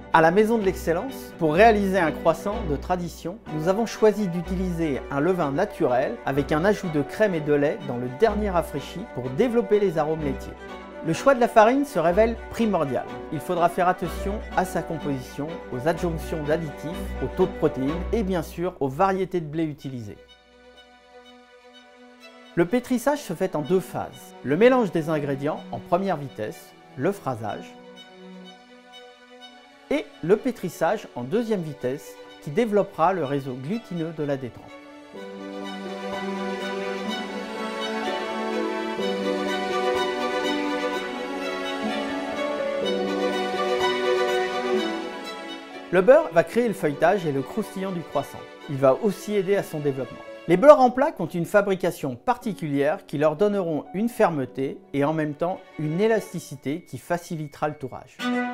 À la Maison de l'Excellence, pour réaliser un croissant de tradition, nous avons choisi d'utiliser un levain naturel avec un ajout de crème et de lait dans le dernier rafraîchi pour développer les arômes laitiers. Le choix de la farine se révèle primordial. Il faudra faire attention à sa composition, aux adjonctions d'additifs, au taux de protéines et bien sûr aux variétés de blé utilisées. Le pétrissage se fait en deux phases. Le mélange des ingrédients en première vitesse, le phrasage, et le pétrissage en deuxième vitesse qui développera le réseau glutineux de la détrempe. Le beurre va créer le feuilletage et le croustillant du croissant. Il va aussi aider à son développement. Les beurres en plaques ont une fabrication particulière qui leur donneront une fermeté et en même temps une élasticité qui facilitera le tourage.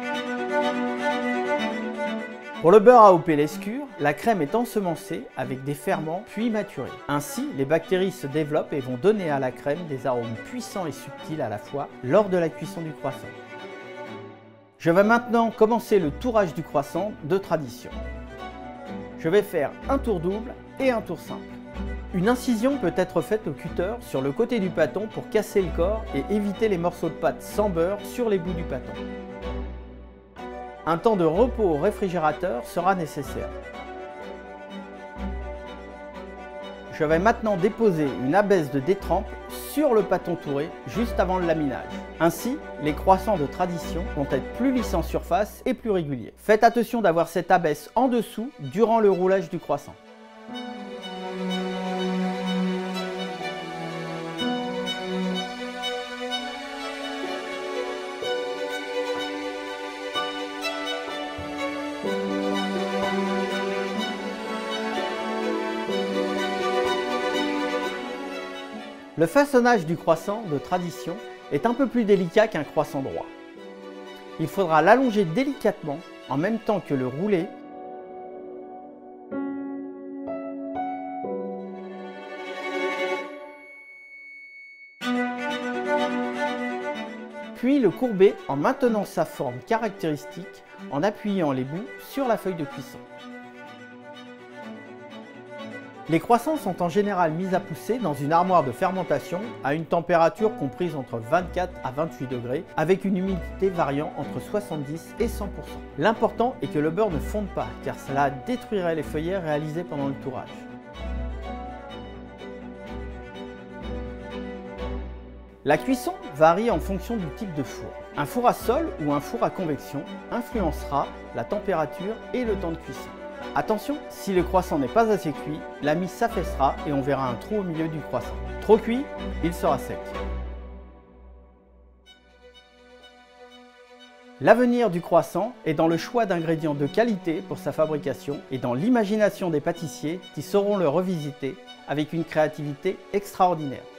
Pour le beurre AOP Lescure, la crème est ensemencée avec des ferments puis maturés. Ainsi, les bactéries se développent et vont donner à la crème des arômes puissants et subtils à la fois lors de la cuisson du croissant. Je vais maintenant commencer le tourage du croissant de tradition. Je vais faire un tour double et un tour simple. Une incision peut être faite au cutter sur le côté du pâton pour casser le corps et éviter les morceaux de pâte sans beurre sur les bouts du pâton. Un temps de repos au réfrigérateur sera nécessaire. Je vais maintenant déposer une abaisse de détrempe sur le pâton touré juste avant le laminage. Ainsi, les croissants de tradition vont être plus lisses en surface et plus réguliers. Faites attention d'avoir cette abaisse en dessous durant le roulage du croissant. Le façonnage du croissant de tradition est un peu plus délicat qu'un croissant droit. Il faudra l'allonger délicatement en même temps que le rouler . Puis le courber en maintenant sa forme caractéristique en appuyant les bouts sur la feuille de cuisson. Les croissants sont en général mis à pousser dans une armoire de fermentation à une température comprise entre 24 à 28 degrés avec une humidité variant entre 70 et 100%. L'important est que le beurre ne fonde pas car cela détruirait les feuillets réalisés pendant le tourage. La cuisson varie en fonction du type de four. Un four à sol ou un four à convection influencera la température et le temps de cuisson. Attention, si le croissant n'est pas assez cuit, la mie s'affaissera et on verra un trou au milieu du croissant. Trop cuit, il sera sec. L'avenir du croissant est dans le choix d'ingrédients de qualité pour sa fabrication et dans l'imagination des pâtissiers qui sauront le revisiter avec une créativité extraordinaire.